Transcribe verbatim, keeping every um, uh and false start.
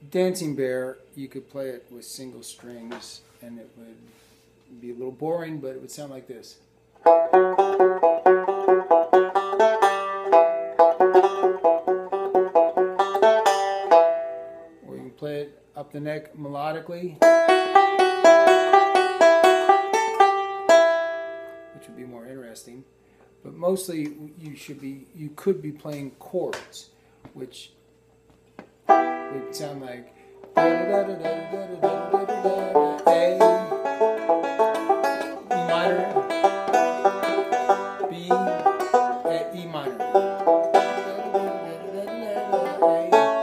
Dancing Bear, you could play it with single strings, and it would be a little boring, but it would sound like this. Or you can play it up the neck melodically, which would be more interesting. But mostly, you should be, you could be playing chords, which would sound like da da da da da da da.